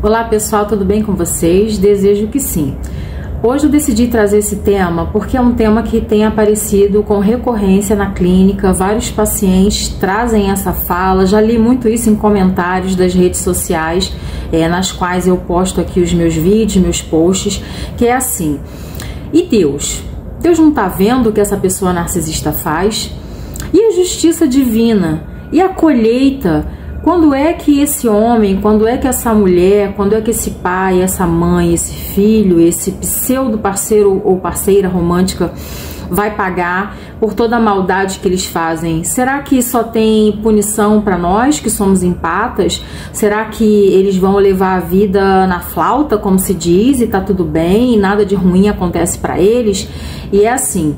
Olá pessoal, tudo bem com vocês? Desejo que sim. Hoje eu decidi trazer esse tema porque é um tema que tem aparecido com recorrência na clínica. Vários pacientes trazem essa fala, já li muito isso em comentários das redes sociais, nas quais eu posto aqui os meus vídeos, meus posts, que é assim: e Deus? Deus não está vendo o que essa pessoa narcisista faz? E a justiça divina? E a colheita? Quando é que esse homem, quando é que essa mulher, quando é que esse pai, essa mãe, esse filho, esse pseudo parceiro ou parceira romântica vai pagar por toda a maldade que eles fazem? Será que só tem punição para nós que somos empatas? Será que eles vão levar a vida na flauta, como se diz, e tá tudo bem, e nada de ruim acontece para eles? E é assim,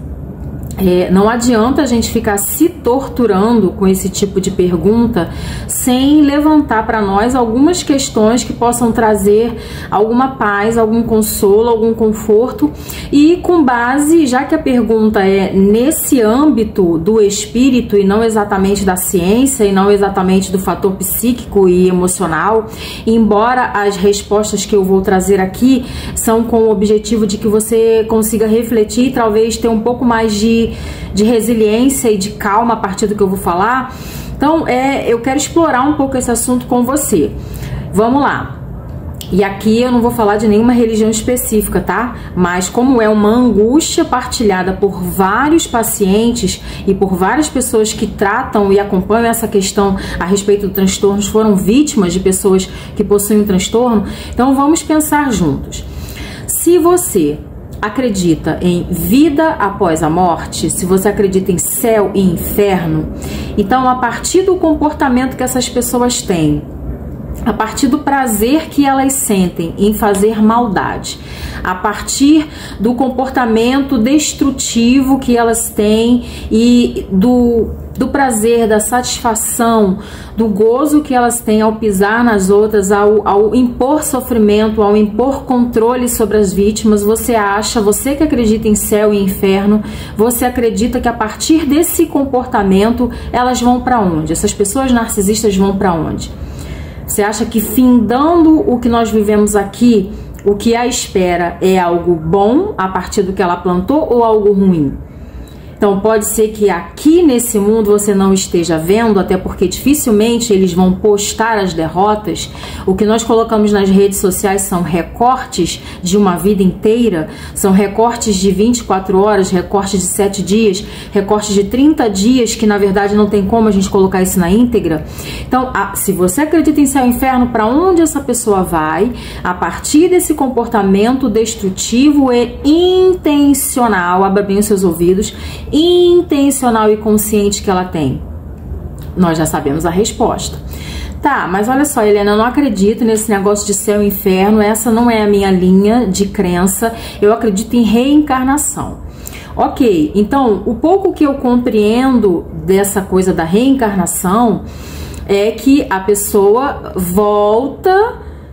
não adianta a gente ficar se torturando com esse tipo de pergunta sem levantar para nós algumas questões que possam trazer alguma paz, algum consolo, algum conforto, e com base, já que a pergunta é nesse âmbito do espírito e não exatamente da ciência e não exatamente do fator psíquico e emocional, embora as respostas que eu vou trazer aqui são com o objetivo de que você consiga refletir e talvez ter um pouco mais de resiliência e de calma a partir do que eu vou falar. Então, eu quero explorar um pouco esse assunto com você. Vamos lá. E aqui eu não vou falar de nenhuma religião específica, tá? Mas como é uma angústia partilhada por vários pacientes e por várias pessoas que tratam e acompanham essa questão a respeito do transtorno, foram vítimas de pessoas que possuem um transtorno, então vamos pensar juntos. Se você acredita em vida após a morte, se você acredita em céu e inferno, então a partir do comportamento que essas pessoas têm, a partir do prazer que elas sentem em fazer maldade, a partir do comportamento destrutivo que elas têm e do prazer, da satisfação, do gozo que elas têm ao pisar nas outras, ao impor sofrimento, ao impor controle sobre as vítimas, você que acredita em céu e inferno, você acredita que a partir desse comportamento elas vão para onde? Essas pessoas narcisistas vão para onde? Você acha que findando o que nós vivemos aqui, o que a espera é algo bom a partir do que ela plantou ou algo ruim? Então pode ser que aqui nesse mundo você não esteja vendo, até porque dificilmente eles vão postar as derrotas. O que nós colocamos nas redes sociais são recortes de uma vida inteira, são recortes de 24 horas, recortes de 7 dias, recortes de 30 dias, que na verdade não tem como a gente colocar isso na íntegra. Então, se você acredita em céu e inferno, para onde essa pessoa vai a partir desse comportamento destrutivo e intencional, abra bem os seus ouvidos, intencional e consciente que ela tem? Nós já sabemos a resposta. Tá, mas olha só, Helena, eu não acredito nesse negócio de céu e inferno, essa não é a minha linha de crença, eu acredito em reencarnação. Ok, então, o pouco que eu compreendo dessa coisa da reencarnação é que a pessoa volta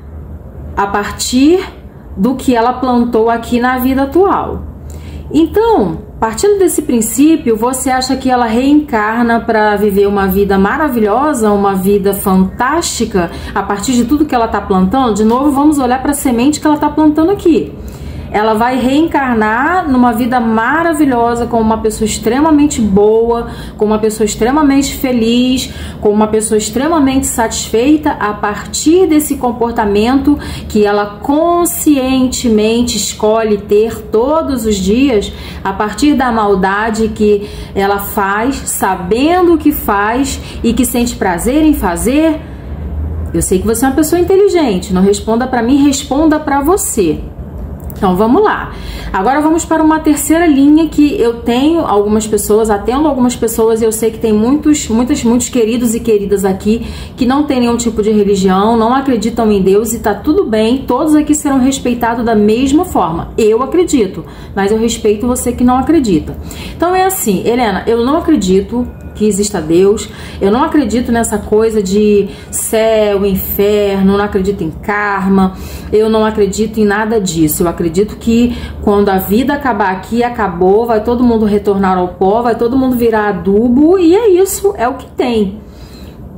a partir do que ela plantou aqui na vida atual. Então, partindo desse princípio, você acha que ela reencarna para viver uma vida maravilhosa, uma vida fantástica, a partir de tudo que ela está plantando? De novo, vamos olhar para a semente que ela está plantando aqui. Ela vai reencarnar numa vida maravilhosa, com uma pessoa extremamente boa, com uma pessoa extremamente feliz, com uma pessoa extremamente satisfeita a partir desse comportamento que ela conscientemente escolhe ter todos os dias, a partir da maldade que ela faz, sabendo o que faz e que sente prazer em fazer. Eu sei que você é uma pessoa inteligente, não responda para mim, responda para você. Então vamos lá. Agora vamos para uma terceira linha que eu tenho algumas pessoas, atendo algumas pessoas, e eu sei que tem muitos queridos e queridas aqui que não tem nenhum tipo de religião, não acreditam em Deus, e tá tudo bem, todos aqui serão respeitados da mesma forma. Eu acredito, mas eu respeito você que não acredita. Então é assim, Helena, eu não acredito que exista Deus, eu não acredito nessa coisa de céu, inferno, não acredito em karma, eu não acredito em nada disso. Eu acredito que quando a vida acabar aqui, acabou, vai todo mundo retornar ao pó, vai todo mundo virar adubo, e é isso, é o que tem.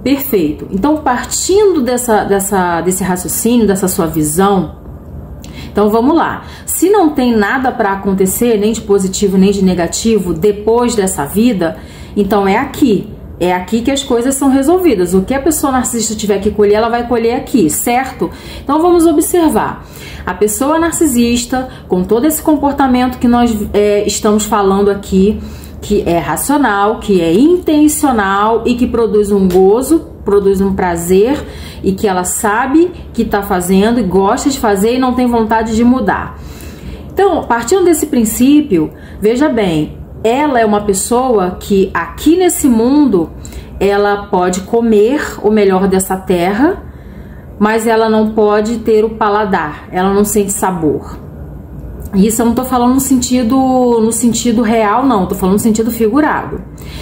Perfeito. Então, partindo desse raciocínio, dessa sua visão, então vamos lá. Se não tem nada para acontecer, nem de positivo nem de negativo, depois dessa vida, então é aqui. É aqui que as coisas são resolvidas. O que a pessoa narcisista tiver que colher, ela vai colher aqui, certo? Então vamos observar. A pessoa narcisista, com todo esse comportamento que nós estamos falando aqui, que é racional, que é intencional e que produz um gozo, produz um prazer e que ela sabe que está fazendo e gosta de fazer e não tem vontade de mudar. Então, partindo desse princípio, veja bem, ela é uma pessoa que aqui nesse mundo ela pode comer o melhor dessa terra, mas ela não pode ter o paladar, ela não sente sabor. Isso eu não tô falando no sentido real, não, tô falando no sentido figurado.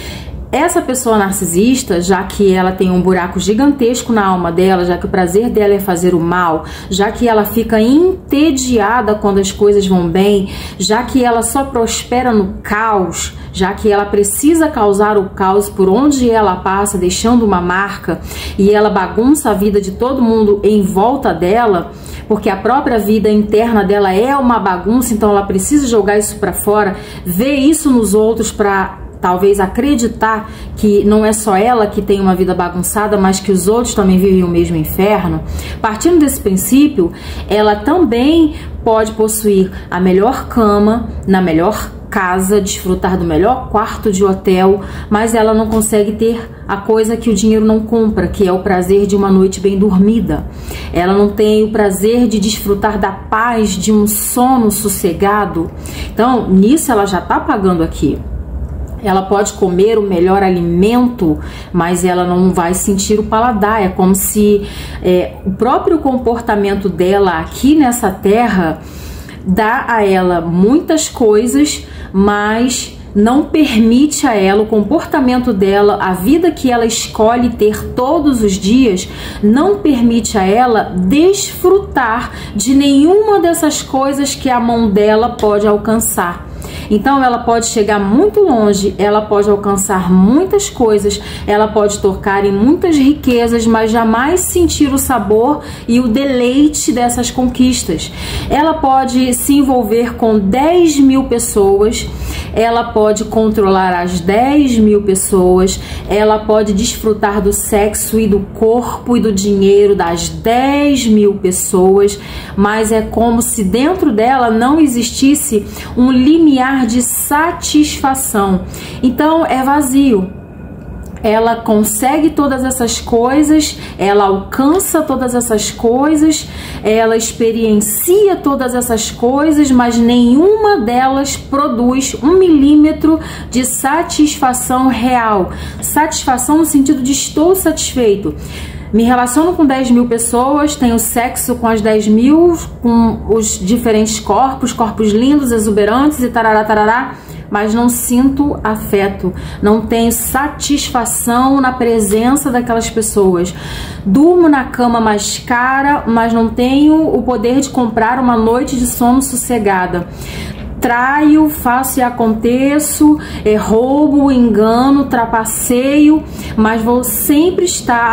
Essa pessoa narcisista, já que ela tem um buraco gigantesco na alma dela, já que o prazer dela é fazer o mal, já que ela fica entediada quando as coisas vão bem, já que ela só prospera no caos, já que ela precisa causar o caos por onde ela passa, deixando uma marca, e ela bagunça a vida de todo mundo em volta dela, porque a própria vida interna dela é uma bagunça, então ela precisa jogar isso pra fora, ver isso nos outros pra talvez acreditar que não é só ela que tem uma vida bagunçada, mas que os outros também vivem o mesmo inferno. Partindo desse princípio, ela também pode possuir a melhor cama, na melhor casa, desfrutar do melhor quarto de hotel, mas ela não consegue ter a coisa que o dinheiro não compra, que é o prazer de uma noite bem dormida. Ela não tem o prazer de desfrutar da paz de um sono sossegado. Então, nisso ela já está pagando aqui. Ela pode comer o melhor alimento, mas ela não vai sentir o paladar. É como se o próprio comportamento dela aqui nessa terra dá a ela muitas coisas, mas não permite a ela, o comportamento dela, a vida que ela escolhe ter todos os dias, não permite a ela desfrutar de nenhuma dessas coisas que a mão dela pode alcançar. Então ela pode chegar muito longe, ela pode alcançar muitas coisas, ela pode tocar em muitas riquezas, mas jamais sentir o sabor e o deleite dessas conquistas. Ela pode se envolver com 10 mil pessoas, ela pode controlar as 10 mil pessoas, ela pode desfrutar do sexo e do corpo e do dinheiro das 10 mil pessoas, mas é como se dentro dela não existisse um limiar de satisfação. Então é vazio. Ela consegue todas essas coisas, ela alcança todas essas coisas, ela experiencia todas essas coisas, mas nenhuma delas produz 1 milímetro de satisfação real. Satisfação no sentido de estou satisfeito. Me relaciono com 10 mil pessoas, tenho sexo com as 10 mil, com os diferentes corpos lindos, exuberantes e tarará, tarará, mas não sinto afeto, não tenho satisfação na presença daquelas pessoas. Durmo na cama mais cara, mas não tenho o poder de comprar uma noite de sono sossegada. Traio, faço e aconteço, roubo, engano, trapaceio, mas vou sempre estar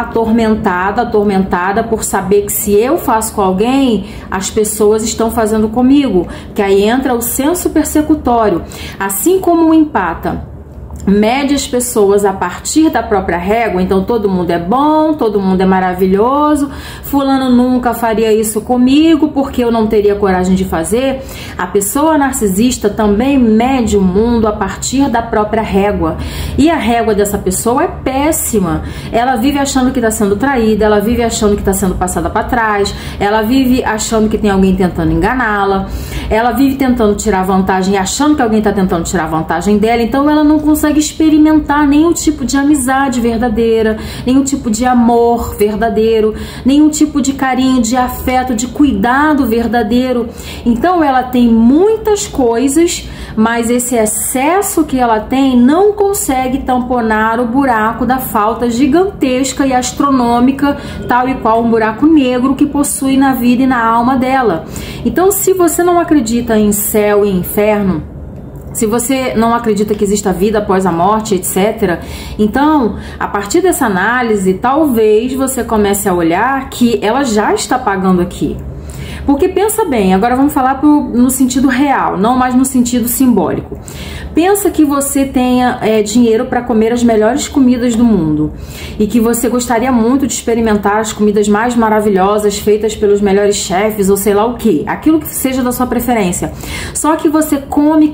atormentada por saber que se eu faço com alguém, as pessoas estão fazendo comigo, que aí entra o senso persecutório. Assim como o empata mede as pessoas a partir da própria régua, então todo mundo é bom, todo mundo é maravilhoso, fulano nunca faria isso comigo porque eu não teria coragem de fazer. A pessoa narcisista também mede o mundo a partir da própria régua, e a régua dessa pessoa é péssima. Ela vive achando que está sendo traída, ela vive achando que está sendo passada para trás, ela vive achando que tem alguém tentando enganá-la, ela vive tentando tirar vantagem, achando que alguém está tentando tirar vantagem dela, então ela não consegue experimentar nenhum tipo de amizade verdadeira, nenhum tipo de amor verdadeiro, nenhum tipo de carinho, de afeto, de cuidado verdadeiro. Então ela tem muitas coisas, mas esse excesso que ela tem não consegue tamponar o buraco da falta gigantesca e astronômica, tal e qual um buraco negro que possui na vida e na alma dela. Então, se você não acredita em céu e inferno, se você não acredita que exista vida após a morte, etc. Então, a partir dessa análise, talvez você comece a olhar que ela já está pagando aqui. Porque pensa bem, agora vamos falar no sentido real, não mais no sentido simbólico. Pensa que você tenha dinheiro para comer as melhores comidas do mundo e que você gostaria muito de experimentar as comidas mais maravilhosas feitas pelos melhores chefes ou sei lá o que, aquilo que seja da sua preferência. Só que você come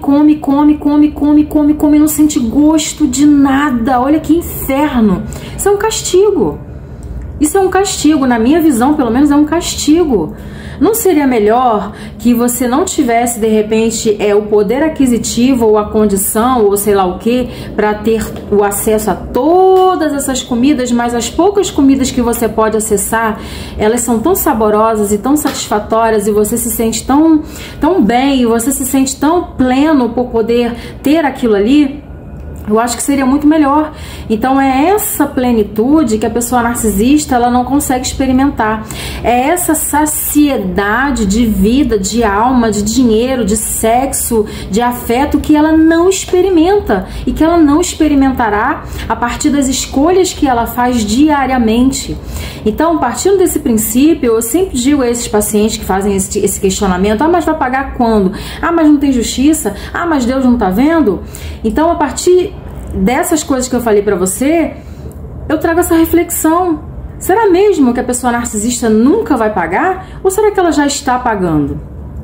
e não sente gosto de nada. Olha que inferno! Isso é um castigo. Isso é um castigo, na minha visão, pelo menos é um castigo. Não seria melhor que você não tivesse, de repente, o poder aquisitivo ou a condição ou sei lá o que, para ter o acesso a todas essas comidas, mas as poucas comidas que você pode acessar, elas são tão saborosas e tão satisfatórias e você se sente tão bem, e você se sente tão pleno por poder ter aquilo ali? Eu acho que seria muito melhor. Então é essa plenitude que a pessoa narcisista ela não consegue experimentar. É essa saciedade de vida, de alma, de dinheiro, de sexo, de afeto que ela não experimenta e que ela não experimentará a partir das escolhas que ela faz diariamente. Então, partindo desse princípio, eu sempre digo a esses pacientes que fazem esse questionamento: ah, mas vai pagar quando? Ah, mas não tem justiça? Ah, mas Deus não tá vendo? Então, a partir dessas coisas que eu falei pra você, eu trago essa reflexão. Será mesmo que a pessoa narcisista nunca vai pagar? Ou será que ela já está pagando?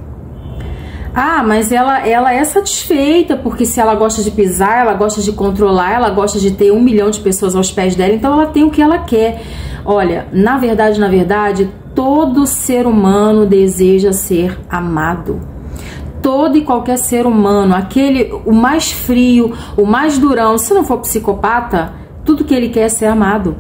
Ah, mas ela é satisfeita, porque se ela gosta de pisar, ela gosta de controlar, ela gosta de ter 1 milhão de pessoas aos pés dela, então ela tem o que ela quer. Olha, na verdade, todo ser humano deseja ser amado. Todo e qualquer ser humano, o mais frio, o mais durão, se não for psicopata, tudo que ele quer é ser amado.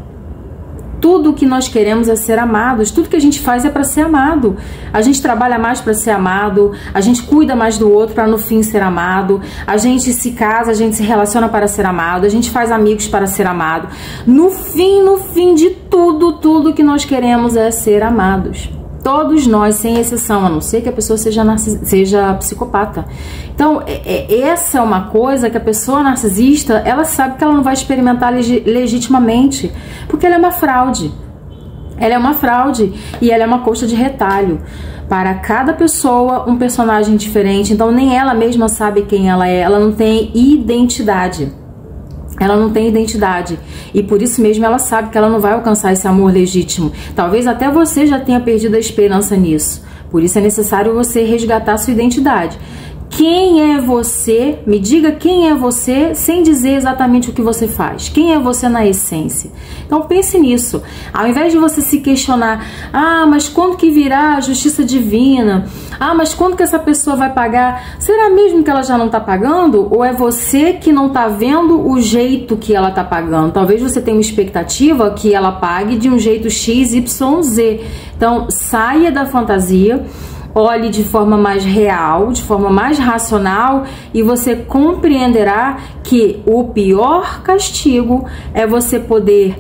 Tudo que nós queremos é ser amados. Tudo que a gente faz é para ser amado. A gente trabalha mais para ser amado, a gente cuida mais do outro para no fim ser amado, a gente se casa, a gente se relaciona para ser amado, a gente faz amigos para ser amado. No fim de tudo que nós queremos é ser amados. Todos nós, sem exceção, a não ser que a pessoa seja psicopata. Então, essa é uma coisa que a pessoa narcisista, ela sabe que ela não vai experimentar legitimamente, porque ela é uma fraude. Ela é uma fraude e ela é uma coxa de retalho. Para cada pessoa, um personagem diferente, então nem ela mesma sabe quem ela é, ela não tem identidade. Ela não tem identidade e por isso mesmo ela sabe que ela não vai alcançar esse amor legítimo. Talvez até você já tenha perdido a esperança nisso. Por isso é necessário você resgatar a sua identidade. Quem é você? Me diga quem é você sem dizer exatamente o que você faz. Quem é você na essência? Então pense nisso. Ao invés de você se questionar: ah, mas quando que virá a justiça divina? Ah, mas quando que essa pessoa vai pagar? Será mesmo que ela já não está pagando? Ou é você que não está vendo o jeito que ela está pagando? Talvez você tenha uma expectativa que ela pague de um jeito X, Y, Z. Então saia da fantasia. Olhe de forma mais real, de forma mais racional, e você compreenderá que o pior castigo é você poder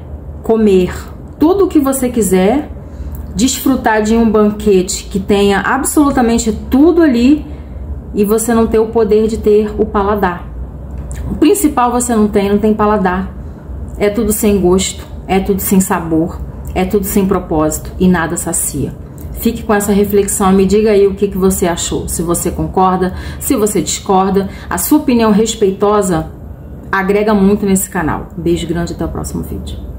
comer tudo o que você quiser, desfrutar de um banquete que tenha absolutamente tudo ali e você não ter o poder de ter o paladar. O principal você não tem paladar. É tudo sem gosto, é tudo sem sabor, é tudo sem propósito e nada sacia. Fique com essa reflexão, me diga aí o que você achou, se você concorda, se você discorda. A sua opinião respeitosa agrega muito nesse canal. Beijo grande, até o próximo vídeo.